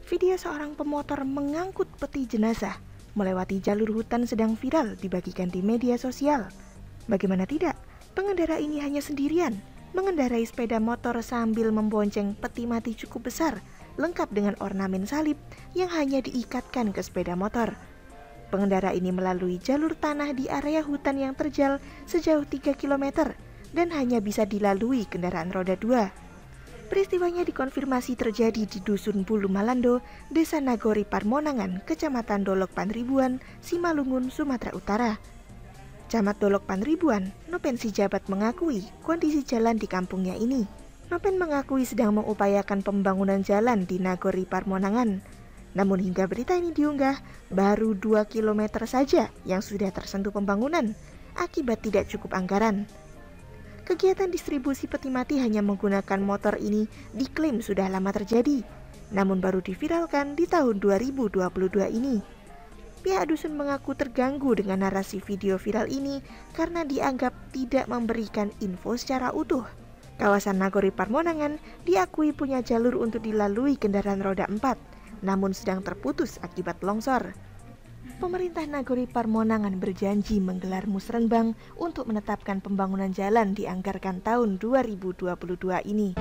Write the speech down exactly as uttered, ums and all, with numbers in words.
Video seorang pemotor mengangkut peti jenazah melewati jalur hutan sedang viral dibagikan di media sosial. Bagaimana tidak, pengendara ini hanya sendirian, mengendarai sepeda motor sambil membonceng peti mati cukup besar, lengkap dengan ornamen salib yang hanya diikatkan ke sepeda motor. Pengendara ini melalui jalur tanah di area hutan yang terjal sejauh tiga kilometer dan hanya bisa dilalui kendaraan roda dua. Peristiwanya dikonfirmasi terjadi di Dusun Bulu Malando, Desa Nagori Parmonangan, Kecamatan Dolok Panribuan, Simalungun, Sumatera Utara. Camat Dolok Panribuan, Nopen Sijabat mengakui kondisi jalan di kampungnya ini. Nopen mengakui sedang mengupayakan pembangunan jalan di Nagori Parmonangan. Namun hingga berita ini diunggah, baru dua kilometer saja yang sudah tersentuh pembangunan akibat tidak cukup anggaran. Kegiatan distribusi peti mati hanya menggunakan motor ini diklaim sudah lama terjadi, namun baru diviralkan di tahun dua ribu dua puluh dua ini. Pihak dusun mengaku terganggu dengan narasi video viral ini karena dianggap tidak memberikan info secara utuh. Kawasan Nagori Parmonangan diakui punya jalur untuk dilalui kendaraan roda empat, namun sedang terputus akibat longsor. Pemerintah Nagori Parmonangan berjanji menggelar musrenbang untuk menetapkan pembangunan jalan dianggarkan tahun dua ribu dua puluh dua ini.